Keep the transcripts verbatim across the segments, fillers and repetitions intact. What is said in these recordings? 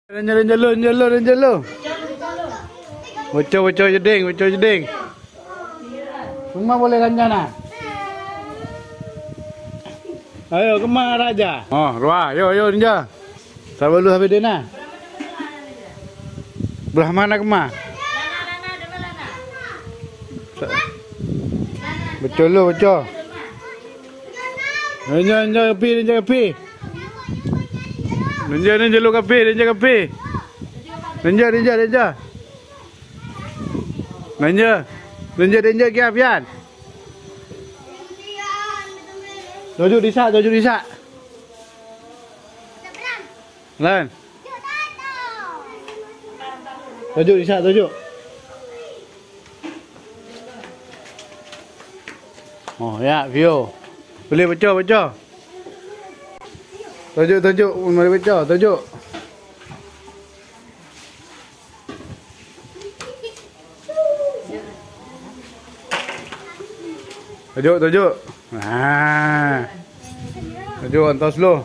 Jalan jalan jalan jalan. Bocor bocor jeding, bocor jeding. Semua boleh rencana. Ayo kemana raja? Oh, ruah, yo yo ninja. Sabar dulu habis dena. Belah mana kemana? Bocor lu bocor. Ninja ninja kapi ninja kapi. Ninja ninja lu kapi ninja kapi. Ninja ninja ninja. Ninja ninja ninja kia pian. Tujuh disa, tujuh disa. Lan. Tujuh disa, tujuh. Oh ya, view. Boleh bocor, bocor. Tujuh, tujuh, boleh bocor, tujuh. Tujuh, tujuh. Nah. Tujuh, antos lu.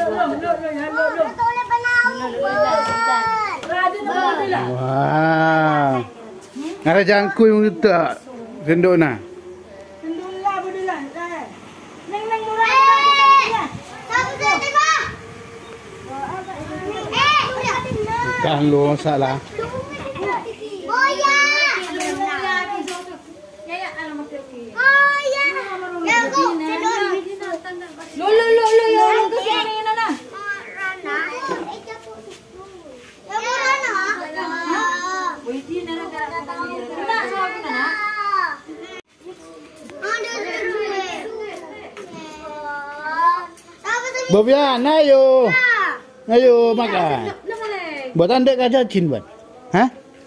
Wah. Ngara jangkui mu tak gendok na. Kan lu salah. Lo lo lo lo yo tu sini nana. Bobian, ayo. Ayo makan. Buat anda kaca cin buat. Hah?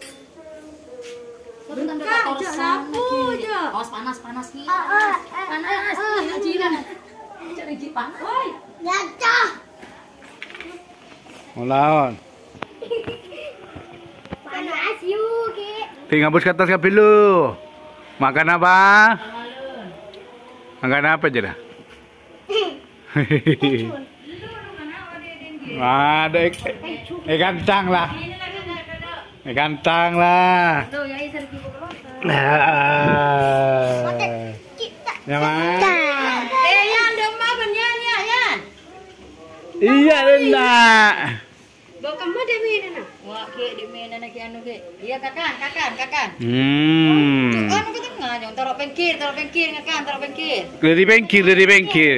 Awas panas panas nih. Panas. Cinan. Cari kipas. Woi. Nyacah. Melawan. Panas yuk, Ki. Tinggal bus ke atas kapi lu. Makan apa? Makan apa aja dah? Ada ikan tang lah. Ikan tang lah. Ya mas. Eh Yan, domba benyan ya Yan. Iya enak. Bawa kamu deh mina. Wah ke di mina nak anu ke. Iya kakan, kakan, kakan. Hmm. Anu ke tengah jong taruh pengkir, taruh pengkir ngakan, taruh pengkir. Dari bengkir, dari bengkir.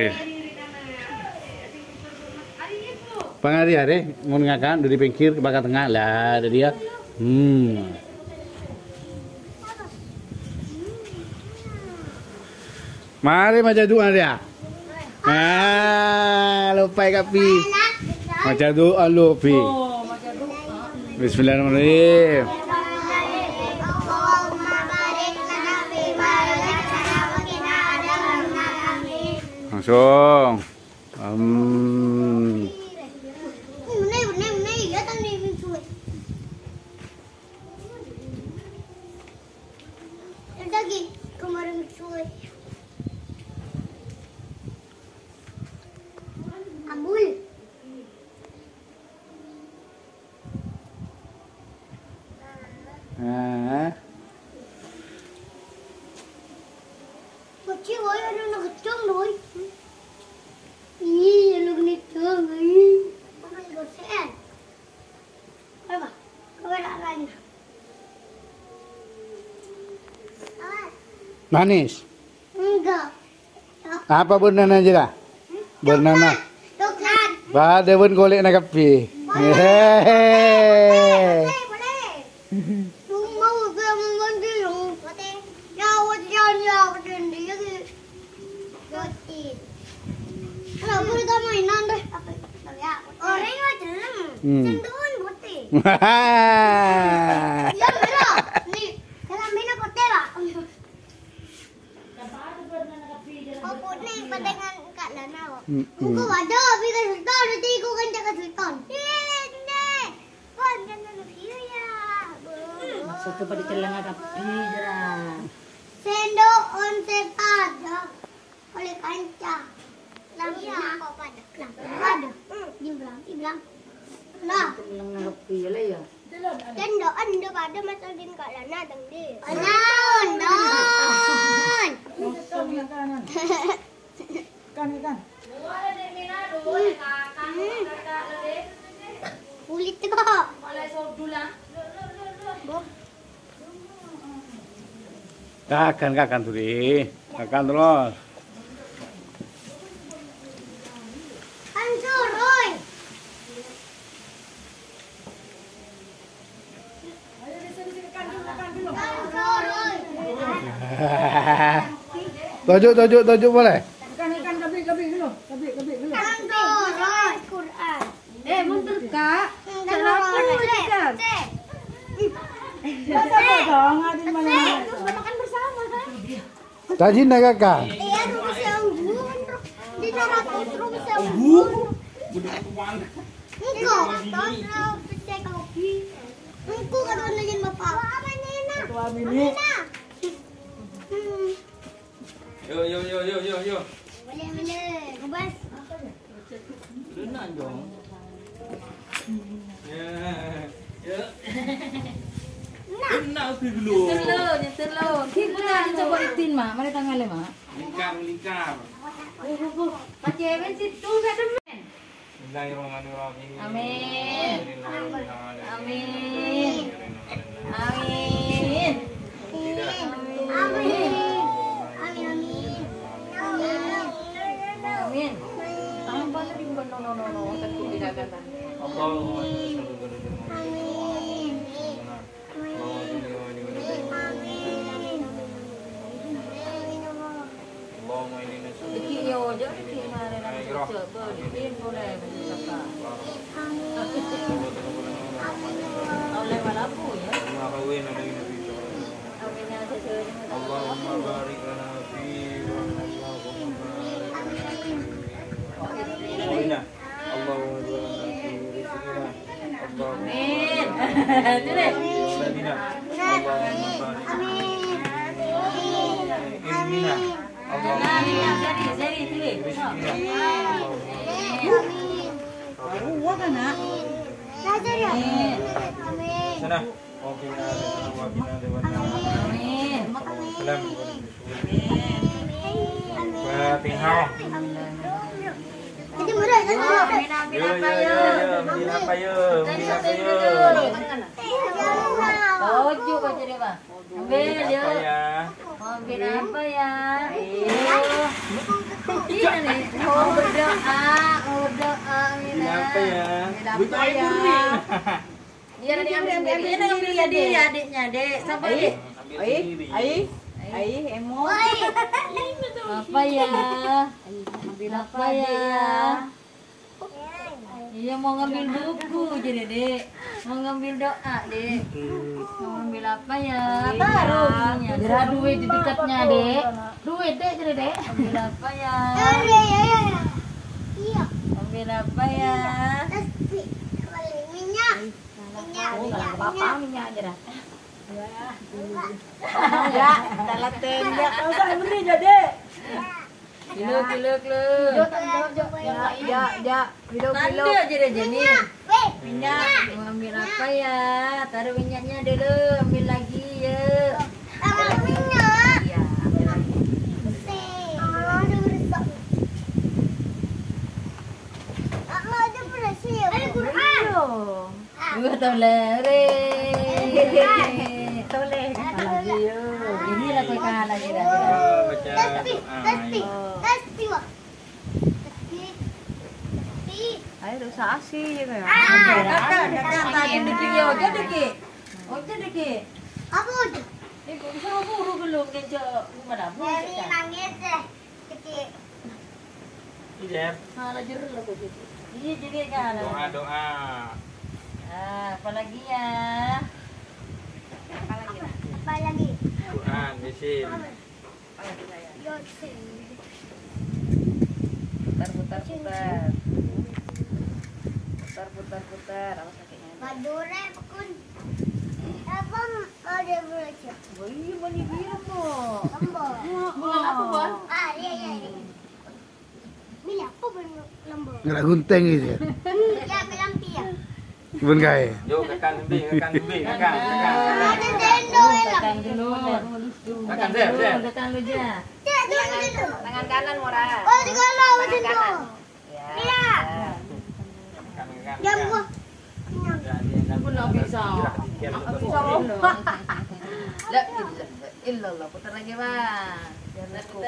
Pangari hari mau ngakan dari bengkir ke bakat tengah lah ada dia. Hmm. Mari macam doa dia. Ah, lupa kapi. Macam doa lupa. Bismillahirrahmanirrahim. Langsung. Um. Lagi kemarin cuy. Ambul. Ah. Kecil boy ada nak kecil boy. Ih, lu ni kecil ih. Apa yang gosen? Apa? Kau nak lain? Manis. Enggak. Apa bernana je dah? Bernana. Coklat. Pada pun golek nak kapi. Hehehe. Boleh. Lu mau ke mandi lu? Boleh. Ya, wajan ya, wajan dia ke. Roti. Kalau boleh tak mainan deh. Apa? Ya. Orang wajan. Cenderung putih. Ya, betul. Ni, kalau mina putih lah. Aku ni padangan kat Lana. Muka ada tapi kan sultan nanti aku kan cakap sultan. Eh, ni. Kan jangan review ya. Satu pada celana kapi jerah. Sendok on sepat. Oleh kanca. Lampu nak apa pada? Lampu ada. Di belang, di belang. Nah, Lebih lah ya. dan doan dia pada masa din kat lana dang dia. Anon, don. Kan kan. Kulit tu kok. Kakan kakan tuh di. Kakan terus. Hancur, oi. Hancur, oi. Tujuk tujuk tujuk boleh. Kan kan kabik kabik dulu. Kabik kabik dulu. Hancur, oi. Quran. Eh, mundur kak. Kenapa ni kan? Masa dong adin mana? Makan bersama kan? Tajin dah kakak. Iya, rumah sambun. Di ratus rumah sambun. Enggak, tahu pecah kopi. Engkau kata lagi bapak. Apa ni nak? Tua bini. Yo yo yo yo yo yo. Boleh boleh. Kebas. Renang dong. Ya. Ya. Renang tu dulu. Nyetir lo, nyetir lo. Kita coba itin mak. Mari tangan le mak. Lingkar lingkar. Pakai bensin tu kat depan. Bismillahirrahmanirrahim. Amin. Amin. Amin. Amin. Amin. Amin. Amin. Tangan balik di no no no no. Tentu tidak kata. Allahumma Amin. Allahumma inni nas'aluka Dikit yo je, dikit mari nak coba. Dikit boleh bercakap. Oleh mana pun ya. Amin ya sesuai. Allahumma barik lana fi wa Allahumma barik lana fi Allahumma barik lana fi rizqina Allahumma Amin. Tu deh. Allahumma barik ilmina Allahumma Amin ya jadi jadi tu deh. rizqina Baru kan nak? Belajar ya? Amin. Amin. sana wa qina adzaban wa qina adzaban Amin. salam Fatihah. Jadi murah kan? Amin amin Yo apa yo ya? yo yo, mungkin apa yo, mungkin apa yo. Toju kau jadi apa? Ambil ya. Apa ya? Ambil apa ya? Iya. Ini nih. Mau berdoa, mau berdoa. Ini apa ya? Ambil apa ya? Dia nanti ambil sendiri. Ini ambil ya dia adiknya dek. Sampai dek. Ai, ai, Ai emo. Apa ya? Ambil apa ya? Iya mau ngambil buku jadi dek. Mau ngambil doa dek. Mau ngambil apa ya? Taruh. Jera duit di dekatnya dek. Duit dek jadi dek. Ambil apa ya? Iya, iya, iya. Iya. Ambil apa ya? Tapi balik minyak. Minyak, minyak, Bapak minyak aja dah. Ya, dalam tenda. Kau saya beri jadi. Kilo kilo kilo. Ya, ya, ya. Kilo kilo. Tanda aja deh jadi. Weh, Minyak. Mau ambil apa ya? Taruh minyaknya dulu. Ambil lagi ya. ambil minyak. Iya. Ambil lagi. Ah, ada bersih. Ah, ada bersih. Eh, Quran. Dua tolere. Toleh. Lagi yo. Ini lah kau kalah lagi dah. baca Tasbih, doa. tasbih, tasbih wah. Tasbih, tasbih. Ayo dosa asih ya. Kakak, kakak tadi dikit yo. Jadi dikit. Oh jadi dikit. Apa itu? Eh, kau bisa buru belum kencok mana? Dari nangis deh. Kecil. Ijab, Malah jeruk lah kau jadi. Iya jadi kan. doa doa. Ah, apa lagi ya? Apa lagi nak? Apa lagi? Quran di sini. Yosin. Putar putar putar. Putar putar putar. Apa sakitnya? Badure pun. Apa ada bersih? Oh iya bani biru kok. Lembut. Bukan apa buat? Ah, iya, iya, iya. Bila apa ben lembut? Nggak gunting gitu. Ya, bilang dia. Kebun kai. Yuk kakan bimbing, kakan bimbing, kakan, kakan. Ada sendok enak. Tekan dulu. Kakan Zep, Zep. Tekan lu aja. Cek dulu situ. Tangan kanan Mora. Oh, di kalau Tangan sendok. kanan. Iya. Kakan, kakan. Jam gua. Pun nak bisa. Bisa. La illallah. Putar lagi, Bang. Biar cukup.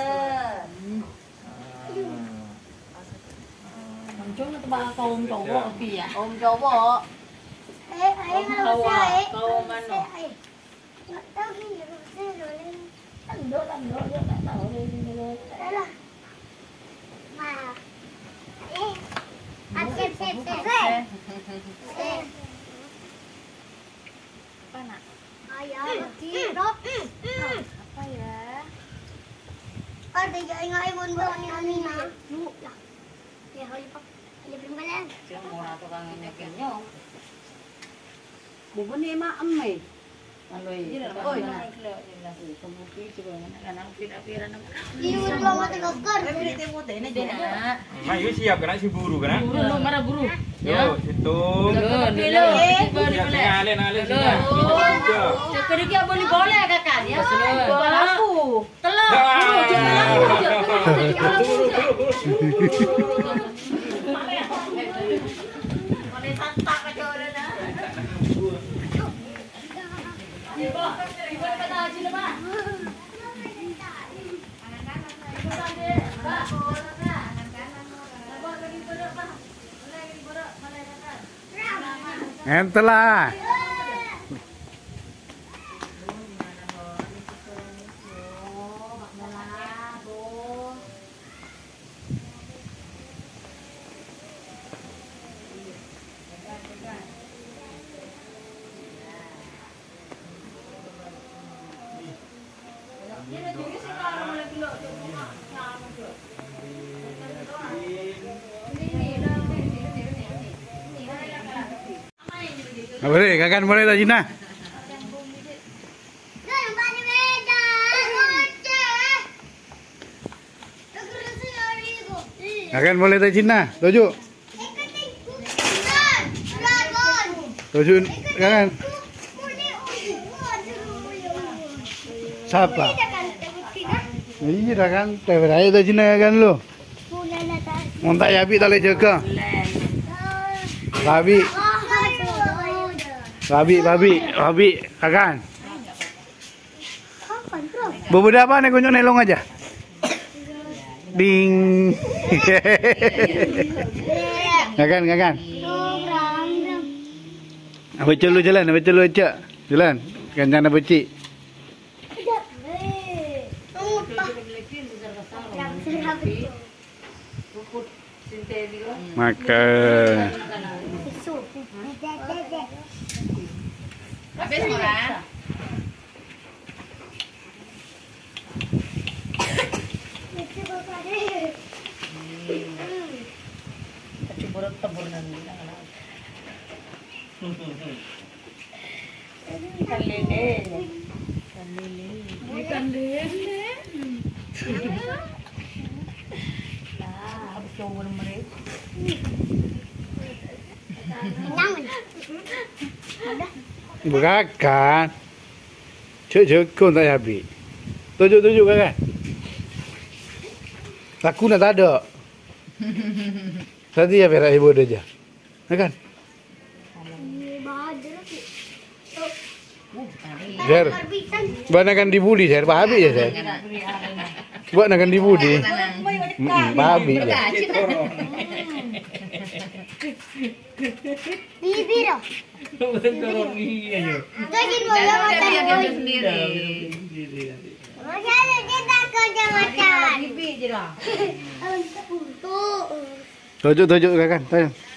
Macam tu bah kau om cowok api ya. Om cowok. Eh, ayah kalau Kau saya. kau mana? Nggak tahu gini, saya boleh. Tanduk tanduk dia tak tahu dia ni. Alah. Nah. Eh. Asep, sep, sep. Eh. Apa nak? Ayah, tidak. Apa ya? Ada yang ingat ibu bawa ni Amina. Lu lah. Ya, hari pak. Ada bermalam. Siang orang tu kan ini kenyang. Bukan ni mak emai. Maloi. Oi. Kamu pergi cuba anak-anak pira-pira nak. Ibu belum mati kokor. Dia nak. Ma, yuk siap kena si buru kena. Buru lu marah buru. Yo, situ. Dulu. Siap tengah alin alin sini. Cakap dia boleh boleh kakak ya. Jual aku. Telur. Boleh santak aja orang dah. Ibu, ibu pada haji lepas. Entelah. Boleh, kakak boleh tak Cina? Kakak boleh tak Cina? Tujuh. Tujuh, kakak. Siapa? Iya dah kan, terberaya tak Cina kan lu? Montak yabi tak boleh jaga. Babi. Babi, babi, babi, kakan. Beberapa apa nih kunjung nelong aja. Ding. Kakan, kakan. Apa celu jalan, apa celu aja. Jalan, kencana beci. Makan. Habis Mora. Cubur tebur nanti. Ikan lele. Ikan lele. Ikan lele. Nah, habis cubur mereka. Berkakan. Cek cek kau tak habis. Tujuh tujuh kakak. Laku nak tak ada. Tadi ya berak ibu dia aja. Kan? Zer. Buat nak dibuli Zer, babi ya Zer. Buat nak dibuli. Babi ya. Bibir. Lagi boleh makan sendiri. Macam ada kita kerja makan. Bibir je lah. Untuk. Tujuh tujuh kakak. Tanya.